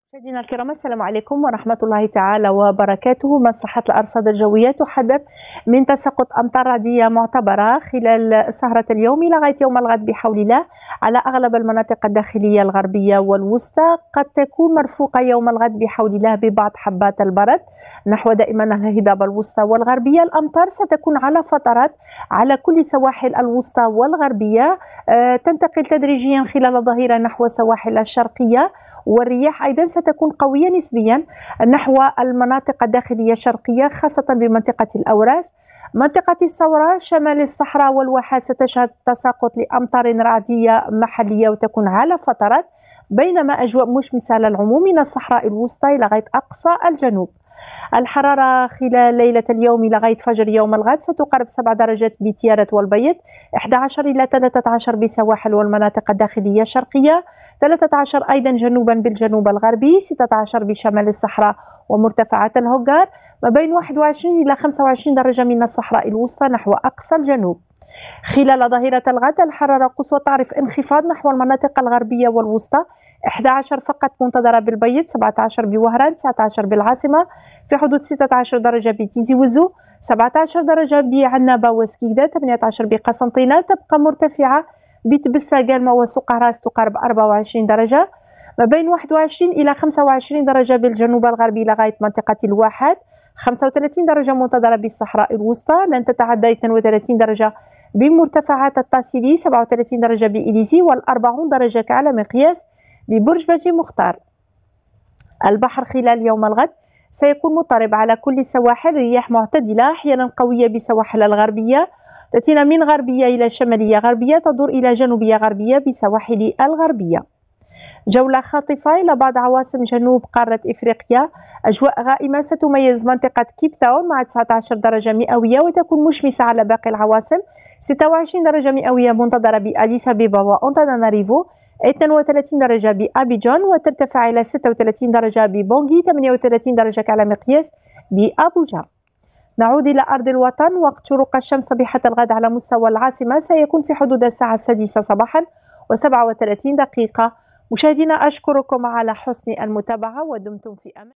مشاهدينا الكرام، السلام عليكم ورحمة الله تعالى وبركاته. مصلحة الأرصاد الجوية تحذر من تساقط أمطار رعدية معتبرة خلال سهرة اليوم لغاية يوم الغد بحول الله على أغلب المناطق الداخلية الغربية والوسطى. قد تكون مرفوقة يوم الغد بحول الله ببعض حبات البرد نحو دائما الهضاب الوسطى والغربية. الأمطار ستكون على فترات على كل سواحل الوسطى والغربية، تنتقل تدريجيا خلال الظهيرة نحو السواحل الشرقية، والرياح أيضا ستكون قوية نسبيا نحو المناطق الداخلية الشرقية خاصة بمنطقة الأوراس. منطقة الصورة شمال الصحراء والواحات ستشهد تساقط لأمطار رعدية محلية وتكون على فترات، بينما أجواء مشمسة على العموم من الصحراء الوسطى لغاية أقصى الجنوب. الحرارة خلال ليلة اليوم لغاية فجر يوم الغد ستقارب 7 درجات بتيارة والبيض، 11 إلى 13 بسواحل والمناطق الداخلية الشرقية، 13 أيضا جنوبا بالجنوب الغربي، 16 بشمال الصحراء ومرتفعات الهوغار، ما بين 21 إلى 25 درجة من الصحراء الوسطى نحو أقصى الجنوب. خلال ظهيرة الغد الحرارة القصوى تعرف انخفاض نحو المناطق الغربية والوسطى، 11 فقط منتظرة بالبيض، 17 بوهران، 19 بالعاصمة، في حدود 16 درجة بتيزي وزو، 17 درجة بعنابة وسكيدة، 18 بقسنطينة تبقى مرتفعة بتبسة قالمة وسوق راس تقارب 24 درجة، ما بين 21 إلى 25 درجة بالجنوب الغربي لغاية منطقة الواحات، 35 درجة منتظرة بالصحراء الوسطى، لن تتعدى 32 درجة بمرتفعات الطاسيلي، 37 درجة بإليزي، وال40 درجة على مقياس ببرج باجي مختار. البحر خلال يوم الغد سيكون مضطرب على كل السواحل، رياح معتدلة أحيانا قوية بسواحل الغربية تأتينا من غربية إلى شمالية غربية تدور إلى جنوبية غربية بسواحل الغربية. جولة خاطفة إلى بعض عواصم جنوب قارة إفريقيا، أجواء غائمة ستميز منطقة كيب تاون مع 19 درجة مئوية وتكون مشمسة على باقي العواصم، 26 درجة مئوية منتظرة بأديس أبيبا وأنتاناناريفو، 32 درجة بأبيجان وترتفع إلى 36 درجة ببونغي، 38 درجة على مقياس بأبوجا. نعود إلى أرض الوطن. وقت شروق الشمس صبيحة الغد على مستوى العاصمة سيكون في حدود الساعة 6 صباحا و37 دقيقة. مشاهدينا أشكركم على حسن المتابعة ودمتم في أمان.